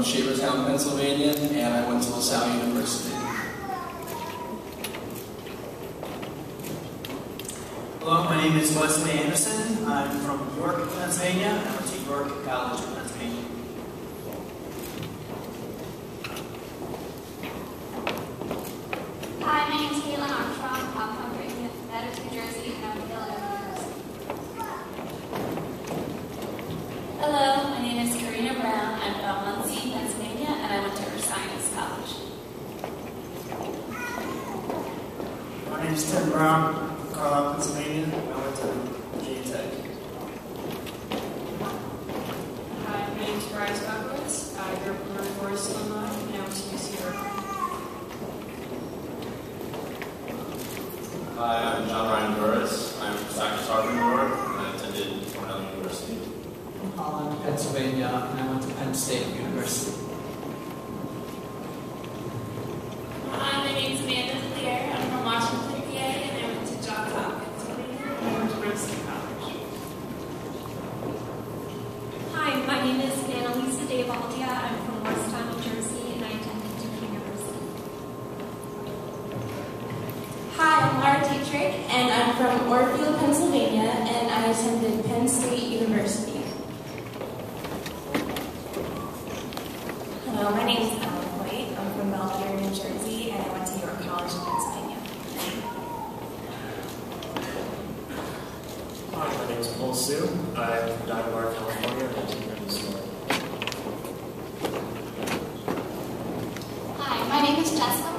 Shavertown, Pennsylvania, and I went to LaSalle University. Hello, my name is Wesley Anderson. I'm from York, Pennsylvania, and I went to York College, Pennsylvania. Hi, my name is Caitlin Armstrong. I'm from New Jersey, and I'm from University. Hello, my name is Karina Brown. I'm from Muncie, Pennsylvania, and I went to recite College. My name is Tim Brown from Carlisle, Pennsylvania, and I went to Virginia Tech. Hi, my name is Bryce Buckwitz. I grew up in North Forest, Illinois, and I went to UC Berkeley. Hi, I'm John Ryan Burris. I'm from Sacramento, Harvard, New York, and I attended Cornell University. I'm Holland, Pennsylvania, and I went to Penn State University. Hi, my name is Amanda DeLear. I'm from Washington, PA, and I went to Johns Hopkins, Pennsylvania, and I went to Princeton College. Hi, my name is Annalisa DeValdia. I'm from Morristown, New Jersey, and I attended Duke University. Hi, I'm Laura Dietrich, and I'm from Orfield, Pennsylvania, and I attended Penn State University. Hello, my name is Ellen White. I'm from Belvedere, New Jersey, and I went to York College in Pennsylvania. Hi, my name is Paul Sue. I'm from Diamond, California, and I attended this school. Hi, my name is Jessica